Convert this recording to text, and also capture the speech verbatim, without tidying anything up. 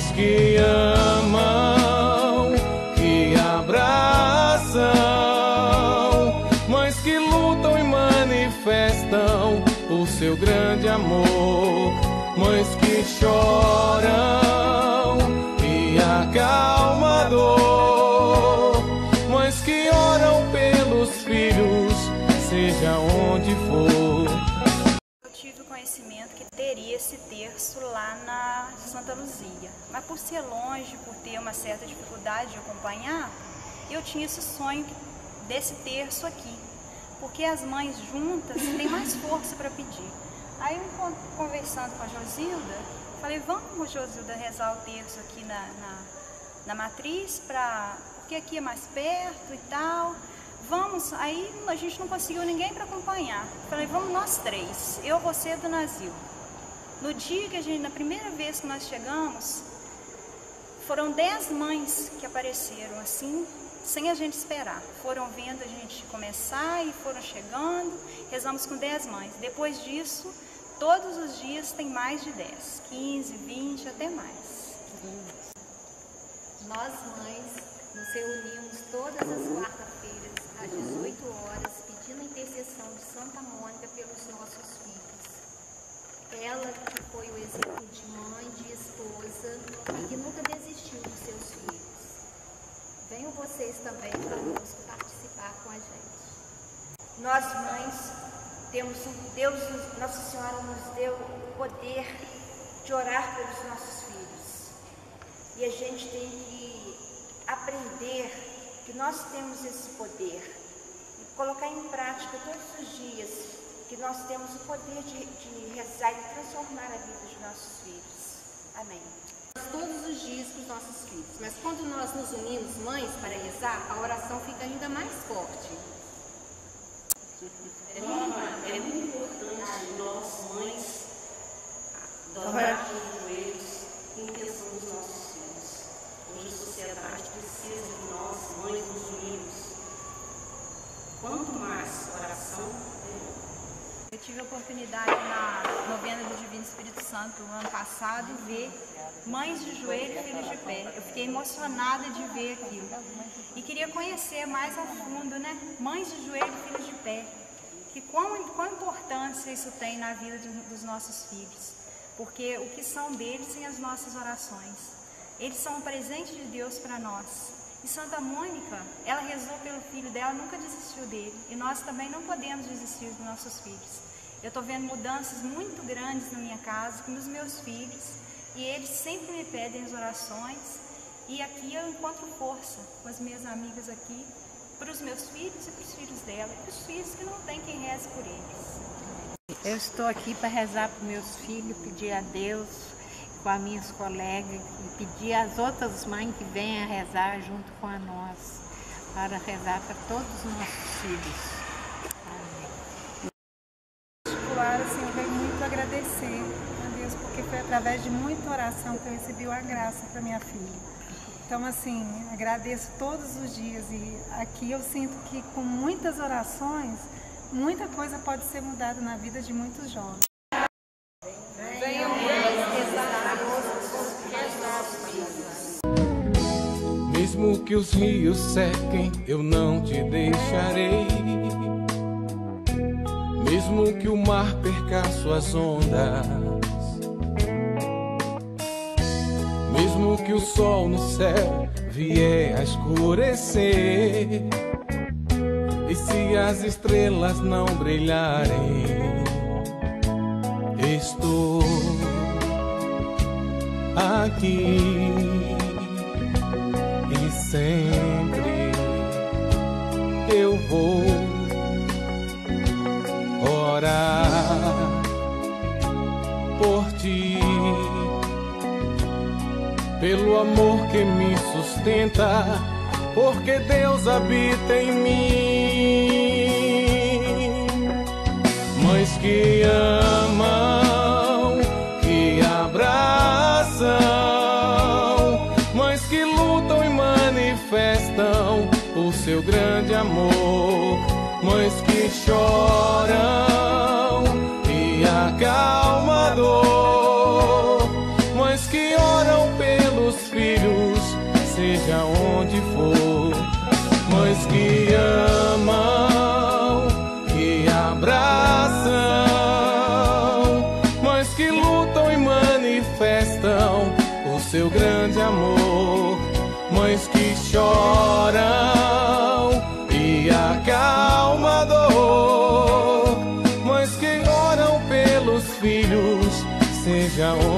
mães que amam, que abraçam, mães que lutam e manifestam o seu grande amor, mães que choram e acalmam a dor, mães que oram pelos filhos, seja onde for. Eu tive o conhecimento que teria esse terço lá na Santa Luzia, mas por ser longe, por ter uma certa dificuldade de acompanhar, eu tinha esse sonho desse terço aqui, porque as mães juntas têm mais força para pedir. Aí eu, conversando com a Josilda, falei, vamos, Josilda, rezar o terço aqui na, na, na matriz, pra, porque aqui é mais perto e tal. Vamos, aí a gente não conseguiu ninguém para acompanhar. Falei, vamos nós três, eu, você e a Dona Zilda. No dia que a gente, na primeira vez que nós chegamos, foram dez mães que apareceram assim, sem a gente esperar. Foram vendo a gente começar e foram chegando, rezamos com dez mães. Depois disso, todos os dias tem mais de dez, quinze, vinte, até mais. Nós mães nos reunimos todas as quarta-feiras às dezoito horas, pedindo a intercessão de Santa Mônica pelos nossos filhos. Ela que foi o exemplo de mãe, de esposa e que nunca desistiu dos seus filhos. Venham vocês também conosco participar com a gente. Nós mães temos um Deus, Nossa Senhora nos deu o poder de orar pelos nossos filhos. E a gente tem que aprender que nós temos esse poder e colocar em prática todos os dias, que nós temos o poder de, de rezar e transformar a vida dos nossos filhos. Amém. Todos os dias para os nossos filhos, mas quando nós nos unimos, mães, para rezar, a oração fica ainda mais forte. É muito, é muito importante nós, mães, dobrar os joelhos em intenção dos nossos filhos. Hoje a sociedade precisa de nós, mães, nos unirmos. Quanto mais oração, melhor. Eu tive a oportunidade na novena do Divino Espírito Santo no ano passado de ver mães de joelho e filhos de pé. Eu fiquei emocionada de ver aquilo. E queria conhecer mais a fundo, né? Mães de joelho e filhos de pé. Que quão, quão importância isso tem na vida de, dos nossos filhos. Porque o que são deles são as nossas orações. Eles são um presente de Deus para nós. E Santa Mônica, ela rezou pelo filho dela, nunca desistiu dele. E nós também não podemos desistir dos nossos filhos. Eu estou vendo mudanças muito grandes na minha casa, nos meus filhos. E eles sempre me pedem as orações. E aqui eu encontro força com as minhas amigas aqui, para os meus filhos e para os filhos dela. E para os filhos que não tem quem reze por eles. Eu estou aqui para rezar para meus filhos, pedir a Deus com as minhas colegas e pedir às outras mães que venham a rezar junto com a nós, para rezar para todos os nossos filhos. Amém. Particular, assim, eu venho muito agradecer a Deus, porque foi através de muita oração que eu recebi a graça para minha filha. Então, assim, agradeço todos os dias e aqui eu sinto que com muitas orações, muita coisa pode ser mudada na vida de muitos jovens. Mesmo que os rios sequem, eu não te deixarei. Mesmo que o mar perca suas ondas, mesmo que o sol no céu vier a escurecer, e se as estrelas não brilharem, estou aqui. E sempre eu vou orar por ti, pelo amor que me sustenta, porque Deus habita em mim. Mães que amam, que abraçam, mães que lutam e manifestam o seu grande amor, mães que choram e acalmam a dor, mães que oram pelo pelos filhos, seja onde for. Mães que amam, que abraçam, mães que lutam e manifestam o seu grande amor. Mães que choram e acalmam a dor. Mães que oram pelos filhos, seja onde